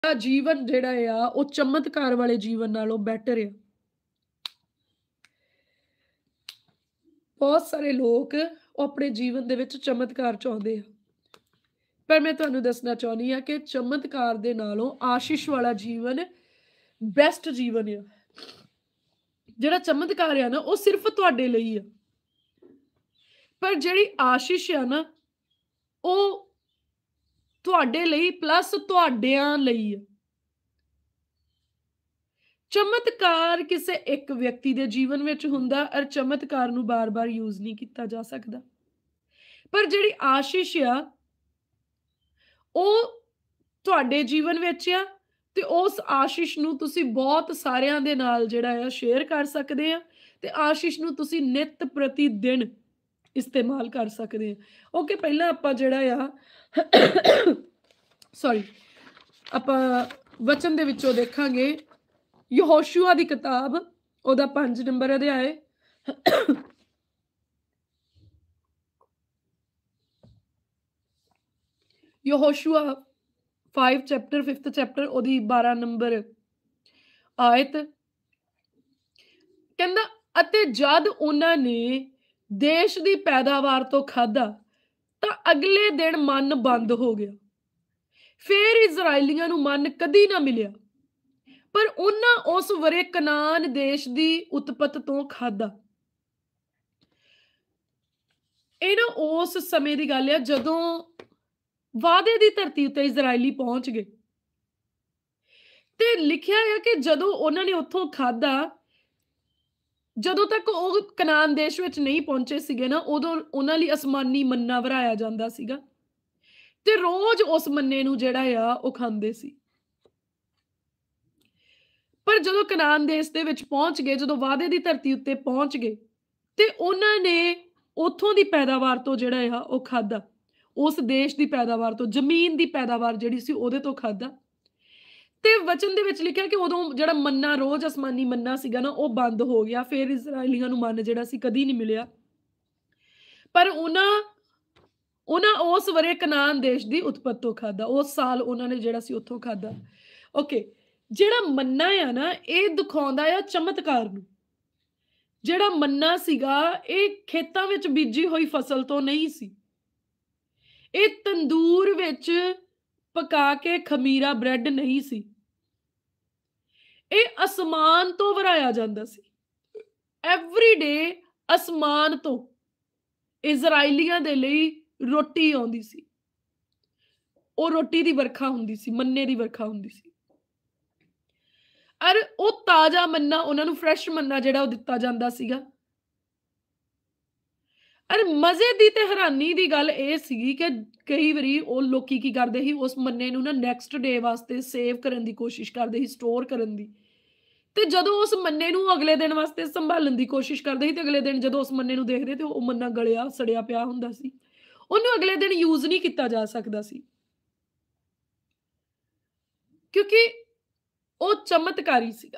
ਜੀਵਨ ਜਿਹੜਾ ਆ ਉਹ ਚਮਤਕਾਰ ਵਾਲੇ ਜੀਵਨ ਨਾਲੋਂ ਬੈਟਰ ਆ। ਬਹੁਤ ਸਾਰੇ ਲੋਕ ਉਹ ਆਪਣੇ ਜੀਵਨ ਦੇ ਵਿੱਚ ਚਮਤਕਾਰ ਚਾਹੁੰਦੇ ਆ, ਪਰ ਮੈਂ ਤੁਹਾਨੂੰ ਦੱਸਣਾ ਚਾਹੁੰਦੀ ਆ ਕਿ ਚਮਤਕਾਰ ਦੇ ਨਾਲੋਂ ਆਸ਼ੀਸ਼ ਵਾਲਾ ਜੀਵਨ ਬੈਸਟ ਜੀਵਨ ਆ। ਜਿਹੜਾ ਚਮਤਕਾਰ ਆ ਨਾ ਉਹ ਸਿਰਫ ਤੁਹਾਡੇ ਲਈ ਆ, ਪਰ ਜਿਹੜੀ ਆਸ਼ੀਸ਼ ਆ ਨਾ ਉਹ ਤੁਹਾਡੇ ਲਈ ਪਲੱਸ ਤੁਹਾਡਿਆਂ ਲਈ ਆ। ਚਮਤਕਾਰ ਕਿਸੇ ਇੱਕ ਵਿਅਕਤੀ ਦੇ ਜੀਵਨ ਵਿੱਚ ਹੁੰਦਾ, ਔਰ ਚਮਤਕਾਰ ਨੂੰ ਬਾਰ-ਬਾਰ ਯੂਜ਼ ਨਹੀਂ ਕੀਤਾ ਜਾ ਸਕਦਾ। ਪਰ ਜਿਹੜੀ ਆਸ਼ੀਸ਼ ਆ ਉਹ ਤੁਹਾਡੇ ਜੀਵਨ ਵਿੱਚ ਆ, ਤੇ ਉਸ ਆਸ਼ੀਸ਼ ਨੂੰ ਤੁਸੀਂ ਬਹੁਤ ਸਾਰਿਆਂ ਦੇ ਨਾਲ ਜਿਹੜਾ ਆ ਸ਼ੇਅਰ ਕਰ ਸਕਦੇ ਆ, ਤੇ ਆਸ਼ੀਸ਼ ਨੂੰ ਤੁਸੀਂ ਨਿਤ ਪ੍ਰਤੀ ਦਿਨ ਇਸਤੇਮਾਲ ਕਰ ਸਕਦੇ ਆ। ਓਕੇ, ਪਹਿਲਾਂ ਆਪਾਂ ਜਿਹੜਾ ਆ ਸੌਰੀ ਆਪਾਂ ਵਚਨ ਦੇ ਵਿੱਚੋਂ ਦੇਖਾਂਗੇ ਯਹੋਸ਼ੂਆ ਦੀ ਕਿਤਾਬ, ਉਹਦਾ 5 ਨੰਬਰ ਅਧਿਆਏ। ਯਹੋਸ਼ੂਆ 5 ਚੈਪਟਰ 5th ਚੈਪਟਰ ਉਹਦੀ 12 ਨੰਬਰ ਆਇਤ ਕਹਿੰਦਾ, ਅਤੇ ਜਦ ਉਹਨਾਂ ਨੇ ਦੇਸ਼ ਦੀ ਪੈਦਾਵਾਰ ਤੋਂ ਖਾਧਾ ਤਾਂ ਅਗਲੇ ਦਿਨ ਮਨ ਬੰਦ ਹੋ ਗਿਆ। ਫਿਰ ਇਜ਼ਰਾਈਲੀਆਂ ਨੂੰ ਮਨ ਕਦੀ ਨਾ ਮਿਲਿਆ, ਪਰ ਉਹਨਾਂ ਉਸ ਵਰੇ ਕਨਾਨ ਦੇਸ਼ ਦੀ ਉਤਪਤ ਤੋਂ ਖਾਧਾ। ਇਹ ਨਾ ਉਸ ਸਮੇਂ ਦੀ ਗੱਲ ਆ ਜਦੋਂ ਵਾਅਦੇ ਦੀ ਧਰਤੀ ਉੱਤੇ ਇਜ਼ਰਾਈਲੀ ਪਹੁੰਚ ਗਏ, ਤੇ ਲਿਖਿਆ ਹੈ ਕਿ ਜਦੋਂ ਉਹਨਾਂ ਨੇ ਉੱਥੋਂ ਖਾਧਾ, ਜਦੋਂ ਤੱਕ ਉਹ ਕਨਾਨ ਦੇਸ਼ ਵਿੱਚ ਨਹੀਂ ਪਹੁੰਚੇ ਸੀਗੇ ਨਾ, ਉਦੋਂ ਉਹਨਾਂ ਲਈ ਅਸਮਾਨੀ ਮੰਨਾ ਵਰਾਇਆ ਜਾਂਦਾ ਸੀਗਾ, ਤੇ ਰੋਜ਼ ਉਸ ਮੰਨੇ ਨੂੰ ਜਿਹੜਾ ਆ ਉਹ ਖਾਂਦੇ ਸੀ। ਪਰ ਜਦੋਂ ਕਨਾਨ ਦੇਸ਼ ਦੇ ਵਿੱਚ ਪਹੁੰਚ ਗਏ, ਜਦੋਂ ਵਾਅਦੇ ਦੀ ਧਰਤੀ ਉੱਤੇ ਪਹੁੰਚ ਗਏ, ਤੇ ਉਹਨਾਂ ਨੇ ਉੱਥੋਂ ਦੀ ਪੈਦਾਵਾਰ ਤੋਂ ਜਿਹੜਾ ਆ ਉਹ ਖਾਧਾ, ਉਸ ਦੇਸ਼ ਦੀ ਪੈਦਾਵਾਰ ਤੋਂ, ਜ਼ਮੀਨ ਦੀ ਪੈਦਾਵਾਰ ਜਿਹੜੀ ਸੀ ਉਹਦੇ ਤੋਂ ਖਾਧਾ। ਤੇ ਵਚਨ ਦੇ ਵਿੱਚ ਲਿਖਿਆ ਕਿ ਉਦੋਂ ਜਿਹੜਾ ਮੰਨਾ, ਰੋਜ਼ ਅਸਮਾਨੀ ਮੰਨਾ ਸੀਗਾ ਨਾ, ਉਹ ਬੰਦ ਹੋ ਗਿਆ। ਫਿਰ ਇਜ਼ਰਾਈਲੀਆਂ ਨੂੰ ਮਨ ਜਿਹੜਾ ਸੀ ਕਦੀ ਨਹੀਂ ਮਿਲਿਆ, ਪਰ ਉਹਨਾਂ ਉਸ ਵਰੇ ਕਨਾਨ ਦੇਸ਼ ਦੀ ਉਤਪਤ ਤੋਂ ਖਾਧਾ। ਉਸ ਸਾਲ ਉਹਨਾਂ ਨੇ ਜਿਹੜਾ ਸੀ ਉੱਥੋਂ ਖਾਧਾ। ਓਕੇ, ਜਿਹੜਾ ਮੰਨਾ ਆ ਨਾ ਇਹ ਦਿਖਾਉਂਦਾ ਆ ਚਮਤਕਾਰ ਨੂੰ। ਜਿਹੜਾ ਮੰਨਾ ਸੀਗਾ ਇਹ ਖੇਤਾਂ ਵਿੱਚ ਬੀਜੀ ਹੋਈ ਫਸਲ ਤੋਂ ਨਹੀਂ ਸੀ, ਇਹ ਤੰਦੂਰ ਵਿੱਚ ਪਕਾ ਕੇ ਖਮੀਰਾ ਬ੍ਰੈਡ ਨਹੀਂ ਸੀ, ਇਹ ਅਸਮਾਨ ਤੋਂ ਵਰਾਇਆ ਜਾਂਦਾ ਸੀ। ਐਵਰੀ ਡੇ ਅਸਮਾਨ ਤੋਂ ਇਜ਼ਰਾਈਲੀਆਂ ਦੇ ਲਈ ਰੋਟੀ ਆਉਂਦੀ ਸੀ। ਉਹ ਰੋਟੀ ਦੀ ਵਰਖਾ ਹੁੰਦੀ ਸੀ, ਮੰਨੇ ਦੀ ਵਰਖਾ ਹੁੰਦੀ ਸੀ, ਔਰ ਉਹ ਤਾਜ਼ਾ ਮੰਨਾ, ਉਹਨਾਂ ਨੂੰ ਫਰੈਸ਼ ਮੰਨਾ ਜਿਹੜਾ ਉਹ ਦਿੱਤਾ ਜਾਂਦਾ ਸੀਗਾ। ਔਰ ਮਜ਼ੇ ਦੀ ਤੇ ਹੈਰਾਨੀ ਦੀ ਗੱਲ ਇਹ ਸੀਗੀ ਕਿ ਕਈ ਵਾਰੀ ਉਹ ਲੋਕੀ ਕੀ ਕਰਦੇ ਸੀ, ਉਸ ਮੰਨੇ ਨੂੰ ਨਾ ਨੈਕਸਟ ਡੇ ਵਾਸਤੇ ਸੇਵ ਕਰਨ ਦੀ ਕੋਸ਼ਿਸ਼ ਕਰਦੇ ਸੀ, ਸਟੋਰ ਕਰਨ ਦੀ। ਤੇ ਜਦੋਂ ਉਸ ਮੰਨੇ ਨੂੰ ਅਗਲੇ ਦਿਨ ਵਾਸਤੇ ਸੰਭਾਲਣ ਦੀ ਕੋਸ਼ਿਸ਼ ਕਰਦੇ ਸੀ, ਤੇ ਅਗਲੇ ਦਿਨ ਜਦੋਂ ਉਸ ਮੰਨੇ ਨੂੰ ਦੇਖਦੇ ਤੇ ਉਹ ਮੰਨਾ ਗਲਿਆ ਸੜਿਆ ਪਿਆ ਹੁੰਦਾ ਸੀ, ਉਹਨੂੰ ਅਗਲੇ ਦਿਨ ਯੂਜ਼ ਨਹੀਂ ਕੀਤਾ ਜਾ ਸਕਦਾ ਸੀ, ਕਿਉਂਕਿ ਉਹ ਚਮਤਕਾਰੀ ਸੀਗਾ।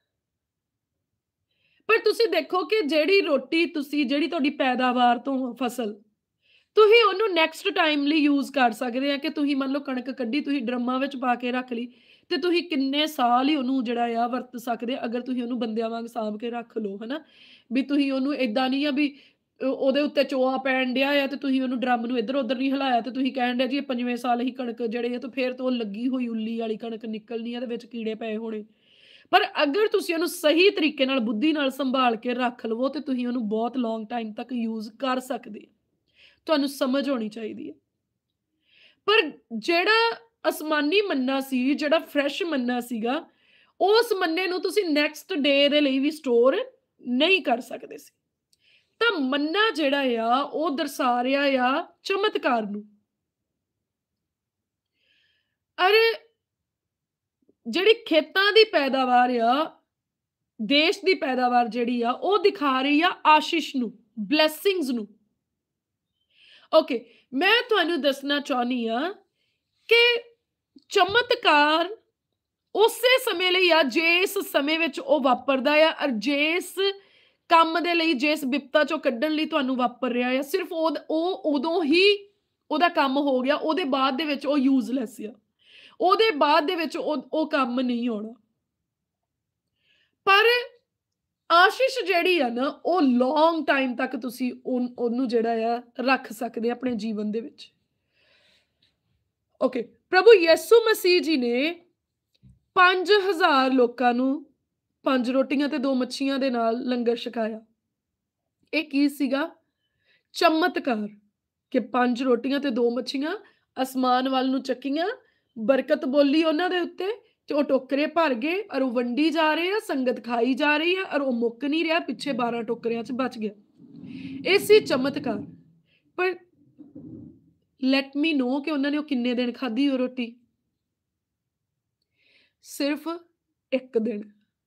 ਪਰ ਤੁਸੀਂ ਦੇਖੋ ਕਿ ਜਿਹੜੀ ਰੋਟੀ ਤੁਸੀਂ, ਜਿਹੜੀ ਤੁਹਾਡੀ ਪੈਦਾਵਾਰ ਤੋਂ ਫਸਲ, ਤੁਸੀਂ ਉਹਨੂੰ ਨੈਕਸਟ ਟਾਈਮ ਲਈ ਯੂਜ਼ ਕਰ ਸਕਦੇ ਆ। ਕਿ ਤੁਸੀਂ ਮੰਨ ਲਓ ਕਣਕ ਕੱਢੀ, ਤੁਸੀਂ ਡਰਮਾਂ ਵਿੱਚ ਪਾ ਕੇ ਰੱਖ ਲਈ, ਤੇ ਤੁਸੀਂ ਕਿੰਨੇ ਸਾਲ ਹੀ ਉਹਨੂੰ ਜਿਹੜਾ ਆ ਵਰਤ ਸਕਦੇ ਆ, ਅਗਰ ਤੁਸੀਂ ਉਹਨੂੰ ਬੰਦਿਆਂ ਵਾਂਗ ਸਾਂਭ ਕੇ ਰੱਖ ਲਓ, ਹਨਾ। ਵੀ ਤੁਸੀਂ ਉਹਨੂੰ ਏਦਾਂ ਨਹੀਂ ਆ ਵੀ ਉਹਦੇ ਉੱਤੇ ਚੋਆ ਪੈਣ ਡਿਆ ਆ ਤੇ ਤੁਸੀਂ ਉਹਨੂੰ ਡਰਮ ਨੂੰ ਇੱਧਰ ਉੱਧਰ ਨਹੀਂ ਹਿਲਾਇਆ, ਤੇ ਤੁਸੀਂ ਕਹਿਣ ਡਿਆ ਜੀ ਇਹ 5ਵੇਂ ਸਾਲ ਹੀ ਕਣਕ ਜਿਹੜੇ ਆ, ਤੇ ਫਿਰ ਤੋਂ ਲੱਗੀ ਹੋਈ ਉੱਲੀ ਵਾਲੀ ਕਣਕ ਨਿਕਲਣੀ ਆ, ਤੇ ਵਿੱਚ ਕੀੜੇ ਪਏ ਹੋਣੇ। ਪਰ ਅਗਰ ਤੁਸੀਂ ਉਹਨੂੰ ਸਹੀ ਤਰੀਕੇ ਨਾਲ, ਬੁੱਧੀ ਨਾਲ ਸੰਭਾਲ ਕੇ ਰੱਖ ਲਵੋ, ਤੇ ਤੁਸੀਂ ਉਹਨੂੰ ਬਹੁਤ ਲੌਂਗ ਟਾਈਮ ਤੱਕ ਯੂਜ਼ ਕਰ ਸਕਦੇ ਆ। ਤੁਹਾਨੂੰ ਸਮਝ ਹੋਣੀ ਚਾਹੀਦੀ ਹੈ। ਪਰ ਜਿਹੜਾ ਅਸਮਾਨੀ ਮੰਨਾ ਸੀ, ਜਿਹੜਾ ਫਰੈਸ਼ ਮੰਨਾ ਸੀਗਾ, ਉਸ ਮੰਨੇ ਨੂੰ ਤੁਸੀਂ ਨੈਕਸਟ ਡੇ ਦੇ ਲਈ ਵੀ ਸਟੋਰ ਨਹੀਂ ਕਰ ਸਕਦੇ ਸੀ। ਤਾਂ ਮੰਨਾ ਜਿਹੜਾ ਆ ਉਹ ਦਰਸਾ ਰਿਹਾ ਆ ਚਮਤਕਾਰ ਨੂੰ। ਅਰੇ ਜਿਹੜੀ ਖੇਤਾਂ ਦੀ ਪੈਦਾਵਾਰ ਆ, ਦੇਸ਼ ਦੀ ਪੈਦਾਵਾਰ ਜਿਹੜੀ ਆ, ਉਹ ਦਿਖਾ ਰਹੀ ਆ ਆਸ਼ੀਸ਼ ਨੂੰ, ਬਲੈਸਿੰਗਸ ਨੂੰ। ਓਕੇ, ਮੈਂ ਤੁਹਾਨੂੰ ਦੱਸਣਾ ਚਾਹੁੰਦੀ ਆ ਕਿ ਚਮਤਕਾਰ ਉਸੇ ਸਮੇਂ ਲਈ ਆ ਜਿਸ ਸਮੇਂ ਵਿੱਚ ਉਹ ਵਾਪਰਦਾ ਆ, ਔਰ ਜਿਸ ਕੰਮ ਦੇ ਲਈ, ਜਿਸ ਵਿਪਤਾ ਚੋਂ ਕੱਢਣ ਲਈ ਤੁਹਾਨੂੰ ਵਾਪਰ ਰਿਹਾ ਆ, ਸਿਰਫ ਉਹ ਉਦੋਂ ਹੀ ਉਹਦਾ ਕੰਮ ਹੋ ਗਿਆ, ਉਹਦੇ ਬਾਅਦ ਦੇ ਵਿੱਚ ਉਹ ਯੂਜ਼ਲੈਸ ਆ। ਉਹਦੇ ਬਾਅਦ ਦੇ ਵਿੱਚ ਉਹ ਕੰਮ ਨਹੀਂ ਆਉਣਾ। ਪਰ ਆਸ਼ੀਸ਼ ਜਿਹੜੀ ਆ ਨਾ, ਉਹ ਲੌਂਗ ਟਾਈਮ ਤੱਕ ਤੁਸੀਂ ਉਹਨੂੰ ਜਿਹੜਾ ਆ ਰੱਖ ਸਕਦੇ ਆ ਆਪਣੇ ਜੀਵਨ ਦੇ ਵਿੱਚ। ਓਕੇ, ਪ੍ਰਭੂ ਯਿਸੂ ਮਸੀਹ ਜੀ ਨੇ 5000 ਲੋਕਾਂ ਨੂੰ 5 ਰੋਟੀਆਂ ਤੇ 2 ਮੱਛੀਆਂ ਦੇ ਨਾਲ ਲੰਗਰ ਛਕਾਇਆ। ਇਹ ਕੀ ਸੀਗਾ? ਚਮਤਕਾਰ, ਕਿ 5 ਰੋਟੀਆਂ ਤੇ 2 ਮੱਛੀਆਂ ਅਸਮਾਨ ਵੱਲ ਨੂੰ ਚੱਕੀਆਂ, ਬਰਕਤ ਬੋਲੀ ਉਹਨਾਂ ਦੇ ਉੱਤੇ, ਤੇ ਉਹ ਟੋਕਰੇ ਭਰ ਗਏ ਔਰ ਉਹ ਵੰਡੀ ਜਾ ਰਹੇ ਆ, ਸੰਗਤ ਖਾਈ ਜਾ ਰਹੀ ਆ ਔਰ ਉਹ ਮੁੱਕ ਨਹੀਂ ਰਿਹਾ, ਪਿੱਛੇ 12 ਟੋਕਰਿਆਂ 'ਚ ਬਚ ਗਿਆ। ਇਹ ਸੀ ਚਮਤਕਾਰ। ਪਰ ਲੈਟ ਮੀ ਨੋ ਕਿ ਉਹਨਾਂ ਨੇ ਉਹ ਕਿੰਨੇ ਦਿਨ ਖਾਧੀ ਉਹ ਰੋਟੀ? ਸਿਰਫ 1 ਦਿਨ।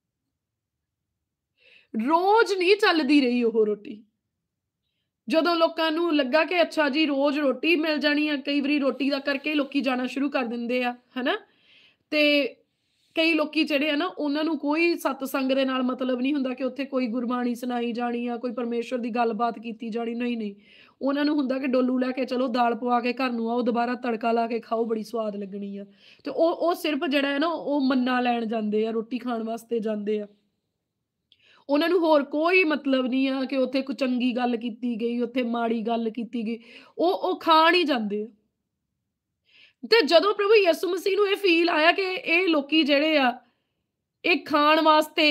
ਰੋਜ਼ ਨਹੀਂ ਚੱਲਦੀ ਰਹੀ ਉਹ ਰੋਟੀ। ਜਦੋਂ ਲੋਕਾਂ ਨੂੰ ਲੱਗਾ ਕਿ ਅੱਛਾ ਜੀ ਰੋਜ਼ ਰੋਟੀ ਮਿਲ ਜਾਣੀ ਆ, ਕਈ ਵਾਰੀ ਰੋਟੀ ਦਾ ਕਰਕੇ ਲੋਕੀ ਜਾਣਾ ਸ਼ੁਰੂ ਕਰ ਦਿੰਦੇ ਆ, ਹਨਾ? ਤੇ ਕਈ ਲੋਕੀ ਜਿਹੜੇ ਆ ਨਾ, ਉਹਨਾਂ ਨੂੰ ਕੋਈ ਸਤਸੰਗ ਦੇ ਨਾਲ ਮਤਲਬ ਨਹੀਂ ਹੁੰਦਾ ਕਿ ਉੱਥੇ ਕੋਈ ਗੁਰਬਾਣੀ ਸੁਣਾਈ ਜਾਣੀ ਆ, ਕੋਈ ਪਰਮੇਸ਼ਵਰ ਦੀ ਗੱਲਬਾਤ ਕੀਤੀ ਜਾਣੀ, ਨਹੀਂ। ਉਹਨਾਂ ਨੂੰ ਹੁੰਦਾ ਕਿ ਡੋਲੂ ਲੈ ਕੇ ਚਲੋ, ਦਾਲ ਪਵਾ ਕੇ ਘਰ ਨੂੰ ਆਓ, ਦੁਬਾਰਾ ਤੜਕਾ ਲਾ ਕੇ ਖਾਓ, ਬੜੀ ਸਵਾਦ ਲੱਗਣੀ ਆ। ਤੇ ਉਹ ਸਿਰਫ ਜਿਹੜਾ ਹੈ ਨਾ, ਉਹ ਮੰਨਾ ਲੈਣ ਜਾਂਦੇ ਆ, ਰੋਟੀ ਖਾਣ ਵਾਸਤੇ ਜਾਂਦੇ ਆ। ਉਹਨਾਂ ਨੂੰ ਹੋਰ ਕੋਈ ਮਤਲਬ ਨਹੀਂ ਆ ਕਿ ਉੱਥੇ ਕੋਈ ਚੰਗੀ ਗੱਲ ਕੀਤੀ ਗਈ, ਉੱਥੇ ਮਾੜੀ ਗੱਲ ਕੀਤੀ ਗਈ। ਉਹ ਖਾਣ ਹੀ ਜਾਂਦੇ ਆ। ਤੇ ਜਦੋਂ ਪ੍ਰਭੂ ਯਿਸੂ ਮਸੀਹ ਨੂੰ ਇਹ ਫੀਲ ਆਇਆ ਕਿ ਇਹ ਲੋਕੀ ਜਿਹੜੇ ਆ, ਇਹ ਖਾਣ ਵਾਸਤੇ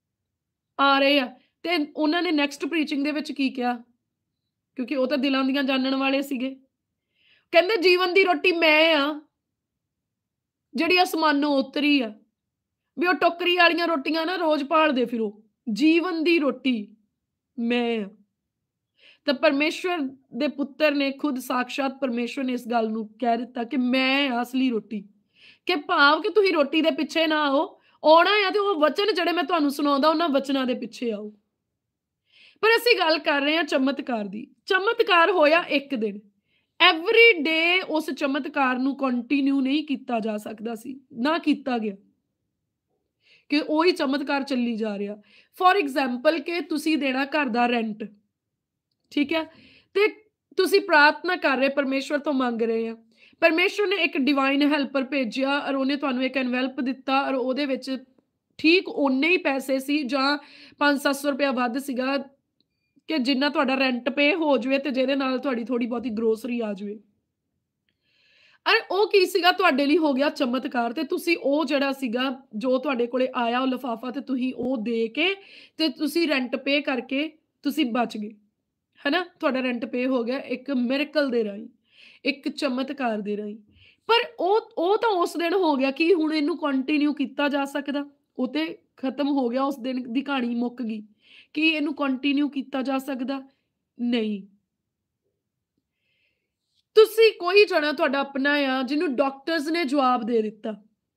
ਆ ਰਹੇ ਆ, ਤੇ ਉਹਨਾਂ ਨੇ ਨੈਕਸਟ ਪ੍ਰੀਚਿੰਗ ਦੇ ਵਿੱਚ ਕੀ ਕਿਹਾ? ਕਿਉਂਕਿ ਉਹ ਤਾਂ ਦਿਲਾਂ ਦੀਆਂ ਜਾਣਨ ਵਾਲੇ ਸੀਗੇ। ਕਹਿੰਦੇ ਜੀਵਨ ਦੀ ਰੋਟੀ ਮੈਂ ਆ, ਜਿਹੜੀ ਅਸਮਾਨੋਂ ਉਤਰੀ ਆ। ਵੀ ਉਹ ਟੋਕਰੀ ਵਾਲੀਆਂ ਰੋਟੀਆਂ ਨਾ ਰੋਜ਼ ਭਾਲਦੇ ਫਿਰੋ, ਜੀਵਨ ਦੀ ਰੋਟੀ ਮੈਂ ਆ। ਤਾਂ ਪਰਮੇਸ਼ਵਰ ਦੇ ਪੁੱਤਰ ਨੇ ਖੁਦ, ਸਾਕਸ਼ਾਤ ਪਰਮੇਸ਼ਵਰ ਨੇ ਇਸ ਗੱਲ ਨੂੰ ਕਹਿ ਦਿੱਤਾ ਕਿ ਮੈਂ ਆ ਅਸਲੀ ਰੋਟੀ। ਕਿ ਭਾਵ ਕਿ ਤੁਸੀਂ ਰੋਟੀ ਦੇ ਪਿੱਛੇ ਨਾ ਆਓ, ਆਉਣਾ ਆ ਤੇ ਉਹ ਵਚਨ ਜਿਹੜੇ ਮੈਂ ਤੁਹਾਨੂੰ ਸੁਣਾਉਂਦਾ, ਉਹਨਾਂ ਵਚਨਾਂ ਦੇ ਪਿੱਛੇ ਆਓ। ਪਰ ਅਸੀਂ ਗੱਲ ਕਰ ਰਹੇ ਹਾਂ ਚਮਤਕਾਰ ਦੀ। ਚਮਤਕਾਰ ਹੋਇਆ 1 ਦਿਨ। ਐਵਰੀ ਡੇ ਉਸ ਚਮਤਕਾਰ ਨੂੰ ਕੰਟੀਨਿਊ ਨਹੀਂ ਕੀਤਾ ਜਾ ਸਕਦਾ ਸੀ, ਨਾ ਕੀਤਾ ਗਿਆ, ਕਿ ਉਹੀ ਚਮਤਕਾਰ ਚੱਲੀ ਜਾ ਰਿਹਾ। ਫੋਰ ਐਗਜ਼ਾਮਪਲ ਕਿ ਤੁਸੀਂ ਦੇਣਾ ਘਰ ਦਾ ਰੈਂਟ, ਠੀਕ ਹੈ, ਤੇ ਤੁਸੀਂ ਪ੍ਰਾਰਥਨਾ ਕਰ ਰਹੇ, ਪਰਮੇਸ਼ਵਰ ਤੋਂ ਮੰਗ ਰਹੇ ਆ। ਪਰਮੇਸ਼ਵਰ ਨੇ ਇੱਕ ਡਿਵਾਈਨ ਹੈਲਪਰ ਭੇਜਿਆ ਔਰ ਉਹਨੇ ਤੁਹਾਨੂੰ ਇੱਕ ਐਨਵੈਲਪ ਦਿੱਤਾ ਔਰ ਉਹਦੇ ਵਿੱਚ ਠੀਕ ਓਨੇ ਹੀ ਪੈਸੇ ਸੀ ਜਾਂ 500-700 ਰੁਪਇਆ ਵੱਧ ਸੀਗਾ, ਕਿ ਜਿੰਨਾ ਤੁਹਾਡਾ ਰੈਂਟ ਪੇ ਹੋ ਜਾਵੇ ਤੇ ਜਿਹਦੇ ਨਾਲ ਤੁਹਾਡੀ ਥੋੜੀ ਬਹੁਤੀ ਗਰੋਸਰੀ ਆ ਜਾਵੇ। ਅਰੇ ਉਹ ਕੀ ਸੀਗਾ? ਤੁਹਾਡੇ ਲਈ ਹੋ ਗਿਆ ਚਮਤਕਾਰ। ਤੇ ਤੁਸੀਂ ਉਹ ਜਿਹੜਾ ਸੀਗਾ, ਜੋ ਤੁਹਾਡੇ ਕੋਲੇ ਆਇਆ ਉਹ ਲਿਫਾਫਾ, ਤੇ ਤੁਸੀਂ ਉਹ ਦੇ ਕੇ ਤੇ ਤੁਸੀਂ ਰੈਂਟ ਪੇ ਕਰਕੇ ਤੁਸੀਂ ਬਚ ਗਏ, ਹਨਾ? ਤੁਹਾਡਾ ਰੈਂਟ ਪੇ ਹੋ ਗਿਆ ਇੱਕ ਮਿਰਕਲ ਦੇ ਰਾਹੀਂ, ਇੱਕ ਚਮਤਕਾਰ ਦੇ ਰਾਹੀਂ। ਪਰ ਉਹ ਤਾਂ ਉਸ ਦਿਨ ਹੋ ਗਿਆ। ਕਿ ਹੁਣ ਇਹਨੂੰ ਕੰਟੀਨਿਊ ਕੀਤਾ ਜਾ ਸਕਦਾ? ਉਹ ਤੇ ਖਤਮ ਹੋ ਗਿਆ, ਉਸ ਦਿਨ ਦੀ ਕਹਾਣੀ ਮੁੱਕ ਗਈ। ਕੀ ਇਹਨੂੰ ਕੰਟੀਨਿਊ ਕੀਤਾ ਜਾ ਸਕਦਾ? ਨਹੀਂ। ਤੁਸੀਂ ਕੋਈ ਜਣਾ ਤੁਹਾਡਾ ਆਪਣਾ ਆ ਜਿਹਨੂੰ ਡਾਕਟਰਸ ਨੇ ਜਵਾਬ ਦੇ ਦਿੱਤਾ,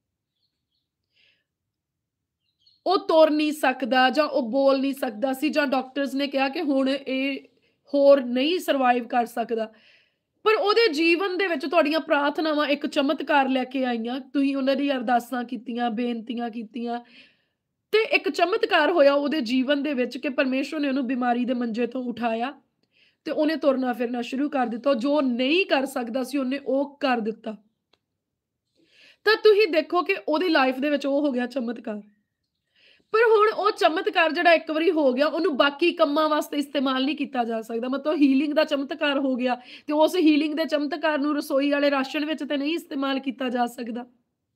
ਉਹ ਤੁਰ ਨਹੀਂ ਸਕਦਾ ਜਾਂ ਉਹ ਬੋਲ ਨਹੀਂ ਸਕਦਾ ਸੀ, ਜਾਂ ਡਾਕਟਰਸ ਨੇ ਕਿਹਾ ਕਿ ਹੁਣ ਇਹ ਹੋਰ ਨਹੀਂ ਸਰਵਾਈਵ ਕਰ ਸਕਦਾ, ਪਰ ਉਹਦੇ ਜੀਵਨ ਦੇ ਵਿੱਚ ਤੁਹਾਡੀਆਂ ਪ੍ਰਾਰਥਨਾਵਾਂ ਇੱਕ ਚਮਤਕਾਰ ਲੈ ਕੇ ਆਈਆਂ। ਤੁਸੀਂ ਉਹਨਾਂ ਦੀ ਅਰਦਾਸਾਂ ਕੀਤੀਆਂ, ਬੇਨਤੀਆਂ ਕੀਤੀਆਂ, ਤੇ ਇੱਕ ਚਮਤਕਾਰ ਹੋਇਆ ਉਹਦੇ ਜੀਵਨ ਦੇ ਵਿੱਚ ਕਿ ਪਰਮੇਸ਼ਵਰ ਨੇ ਉਹਨੂੰ ਬਿਮਾਰੀ ਦੇ ਮੰਜੇ ਤੋਂ ਉਠਾਇਆ ਤੇ ਉਹਨੇ ਤੁਰਨਾ ਫਿਰਨਾ ਸ਼ੁਰੂ ਕਰ ਦਿੱਤਾ। ਜੋ ਨਹੀਂ ਕਰ ਸਕਦਾ ਸੀ ਉਹਨੇ ਉਹ ਕਰ ਦਿੱਤਾ। ਤਾਂ ਤੁਸੀਂ ਦੇਖੋ ਕਿ ਉਹਦੀ ਲਾਈਫ ਦੇ ਵਿੱਚ ਉਹ ਹੋ ਗਿਆ ਚਮਤਕਾਰ। ਪਰ ਹੁਣ ਉਹ ਚਮਤਕਾਰ ਜਿਹੜਾ ਇੱਕ ਵਾਰੀ ਹੋ ਗਿਆ, ਉਹਨੂੰ ਬਾਕੀ ਕੰਮਾਂ ਵਾਸਤੇ ਇਸਤੇਮਾਲ ਨਹੀਂ ਕੀਤਾ ਜਾ ਸਕਦਾ। ਮਤਲਬ ਹੀਲਿੰਗ ਦਾ ਚਮਤਕਾਰ ਹੋ ਗਿਆ ਤੇ ਉਸ ਹੀਲਿੰਗ ਦੇ ਚਮਤਕਾਰ ਨੂੰ ਰਸੋਈ ਵਾਲੇ ਰਾਸ਼ਨ ਵਿੱਚ ਤੇ ਨਹੀਂ ਇਸਤੇਮਾਲ ਕੀਤਾ ਜਾ ਸਕਦਾ।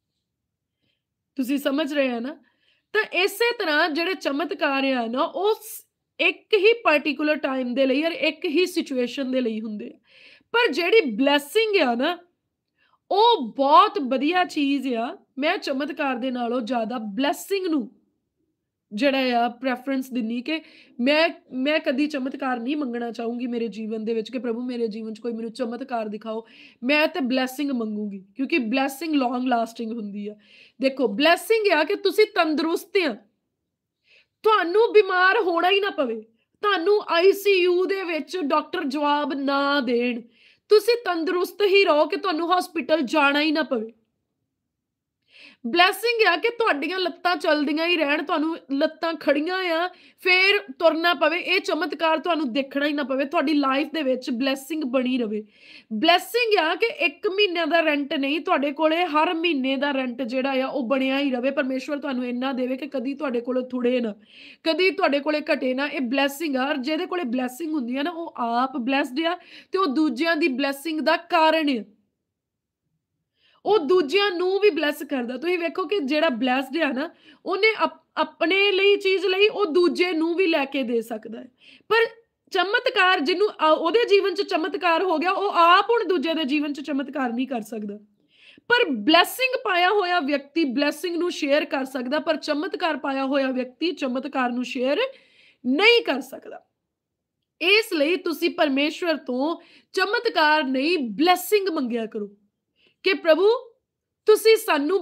ਤੁਸੀਂ ਸਮਝ ਰਹੇ ਆ ਨਾ? ਤਾਂ ਇਸੇ ਤਰ੍ਹਾਂ ਜਿਹੜੇ ਚਮਤਕਾਰ ਆ ਨਾ, ਉਹ ਇੱਕ ਹੀ ਪਾਰਟਿਕੂਲਰ ਟਾਈਮ ਦੇ ਲਈ ਔਰ ਇੱਕ ਹੀ ਸਿਚੁਏਸ਼ਨ ਦੇ ਲਈ ਹੁੰਦੇ ਆ। ਪਰ ਜਿਹੜੀ ਬਲੈਸਿੰਗ ਆ ਨਾ, ਉਹ ਬਹੁਤ ਵਧੀਆ ਚੀਜ਼ ਆ। ਮੈਂ ਚਮਤਕਾਰ ਦੇ ਨਾਲੋਂ ਜ਼ਿਆਦਾ ਬਲੈਸਿੰਗ ਨੂੰ ਜਿਹੜਾ ਆ ਪ੍ਰੈਫਰੈਂਸ ਦਿੰਨੀ, ਕਿ ਮੈਂ ਕਦੀ ਚਮਤਕਾਰ ਨਹੀਂ ਮੰਗਣਾ ਚਾਹੂੰਗੀ ਮੇਰੇ ਜੀਵਨ ਦੇ ਵਿੱਚ ਕਿ ਪ੍ਰਭੂ ਮੇਰੇ ਜੀਵਨ 'ਚ ਕੋਈ ਮੈਨੂੰ ਚਮਤਕਾਰ ਦਿਖਾਓ। ਮੈਂ ਤੇ ਬਲੈਸਿੰਗ ਮੰਗੂਗੀ, ਕਿਉਂਕਿ ਬਲੈਸਿੰਗ ਲੌਂਗ ਲਾਸਟਿੰਗ ਹੁੰਦੀ ਆ। ਦੇਖੋ, ਬਲੈਸਿੰਗ ਆ ਕਿ ਤੁਸੀਂ ਤੰਦਰੁਸਤ ਆ, ਤੁਹਾਨੂੰ ਬਿਮਾਰ ਹੋਣਾ ਹੀ ਨਾ ਪਵੇ, ਤੁਹਾਨੂੰ ਆਈਸੀਯੂ ਦੇ ਵਿੱਚ ਡਾਕਟਰ ਜਵਾਬ ਨਾ ਦੇਣ, ਤੁਸੀਂ ਤੰਦਰੁਸਤ ਹੀ ਰਹੋ ਕਿ ਤੁਹਾਨੂੰ ਹਸਪੀਟਲ ਜਾਣਾ ਹੀ ਨਾ ਪਵੇ। ਬਲੈਸਿੰਗ ਆ ਕਿ ਤੁਹਾਡੀਆਂ ਲੱਤਾਂ ਚੱਲਦੀਆਂ ਹੀ ਰਹਿਣ, ਤੁਹਾਨੂੰ ਲੱਤਾਂ ਖੜੀਆਂ ਆ, ਫੇਰ ਤੁਰਨਾ ਪਵੇ, ਇਹ ਚਮਤਕਾਰ ਤੁਹਾਨੂੰ ਦੇਖਣਾ ਹੀ ਨਾ ਪਵੇ, ਤੁਹਾਡੀ ਲਾਈਫ ਦੇ ਵਿੱਚ ਬਲੈਸਿੰਗ ਬਣੀ ਰਵੇ। ਬਲੈਸਿੰਗ ਆ ਕਿ 1 ਮਹੀਨਿਆਂ ਦਾ ਰੈਂਟ ਨਹੀਂ, ਤੁਹਾਡੇ ਕੋਲੇ ਹਰ ਮਹੀਨੇ ਦਾ ਰੈਂਟ ਜਿਹੜਾ ਆ ਉਹ ਬਣਿਆ ਹੀ ਰਵੇ। ਪਰਮੇਸ਼ਵਰ ਤੁਹਾਨੂੰ ਇੰਨਾ ਦੇਵੇ ਕਿ ਕਦੀ ਤੁਹਾਡੇ ਕੋਲੋਂ ਥੁੜੇ ਨਾ, ਕਦੀ ਤੁਹਾਡੇ ਕੋਲੇ ਘਟੇ ਨਾ। ਇਹ ਬਲੈਸਿੰਗ ਆ, ਔਰ ਜਿਹਦੇ ਕੋਲੇ ਬਲੈਸਿੰਗ ਹੁੰਦੀ ਆ ਨਾ, ਉਹ ਆਪ ਬਲੈਸਡ ਆ ਤੇ ਉਹ ਦੂਜਿਆਂ ਦੀ ਬਲੈਸਿੰਗ ਦਾ ਕਾਰਨ ਆ। ਉਹ ਦੂਜਿਆਂ ਨੂੰ ਵੀ ਬਲੈਸ ਕਰਦਾ। ਤੁਸੀਂ ਵੇਖੋ ਕਿ ਜਿਹੜਾ ਬਲੈਸਡ ਆ ਨਾ, ਉਹਨੇ ਆਪਣੇ ਲਈ ਚੀਜ਼ ਲਈ, ਉਹ ਦੂਜੇ ਨੂੰ ਵੀ ਲੈ ਕੇ ਦੇ ਸਕਦਾ ਹੈ। ਪਰ ਚਮਤਕਾਰ ਜਿਹਨੂੰ ਉਹਦੇ ਜੀਵਨ 'ਚ ਚਮਤਕਾਰ ਹੋ ਗਿਆ, ਉਹ ਆਪ ਹੁਣ ਦੂਜੇ ਦੇ ਜੀਵਨ 'ਚ ਚਮਤਕਾਰ ਨਹੀਂ ਕਰ ਸਕਦਾ। ਪਰ ਬਲੈਸਿੰਗ ਪਾਇਆ ਹੋਇਆ ਵਿਅਕਤੀ ਬਲੈਸਿੰਗ ਨੂੰ ਸ਼ੇਅਰ ਕਰ ਸਕਦਾ, ਪਰ ਚਮਤਕਾਰ ਪਾਇਆ ਹੋਇਆ ਵਿਅਕਤੀ ਚਮਤਕਾਰ ਨੂੰ ਸ਼ੇਅਰ ਨਹੀਂ ਕਰ ਸਕਦਾ। ਇਸ ਲਈ ਤੁਸੀਂ ਪਰਮੇਸ਼ਵਰ ਤੋਂ ਚਮਤਕਾਰ ਨਹੀਂ, ਬਲੈਸਿੰਗ ਮੰਗਿਆ ਕਰੋ ਕਿ ਪ੍ਰਭੂ ਤੁਸੀਂ ਸਾਨੂੰ